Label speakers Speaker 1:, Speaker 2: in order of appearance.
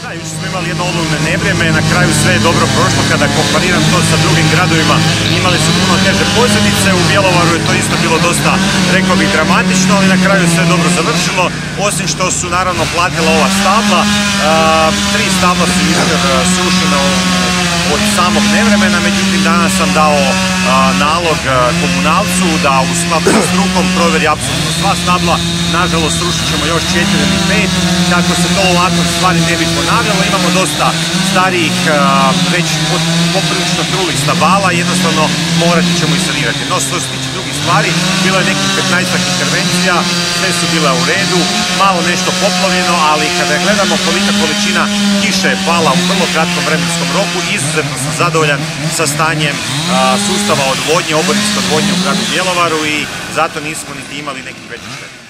Speaker 1: Da, jučer smo imali jedno olujno nevrijeme, na kraju sve je dobro prošlo. Kada kompariram to sa drugim gradovima, imali su puno teže posljedice. U Bjelovaru je to isto bilo dosta, rekao bih, dramatično, ali na kraju sve dobro završilo. Osim što su naravno platila ova stabla, 3 stabla su jučer srušena od samog nevremena, međutim danas sam dao nalog komunalcu da u skladu sa strukom provjeri apsolutno sva stabla. Nažalost, srušit ćemo još 4 ili 5, kako se to ovako stvari ne bi ponavljalo. Imamo dosta starijih, već poprilično trulih stabala, jednostavno morati ćemo ih sanirati. No, što se tiče drugih stvari, bilo je nekih 15 intervencija, sve su bile u redu, malo nešto poplavljeno, ali kada gledamo kolika količina kiše je pala u vrlo kratkom vremenskom roku, izuzetno sam zadovoljan sa stanjem sustava odvodnje, oborinske odvodnje u gradu Bjelovaru i zato nismo niti imali nekih većih šteta.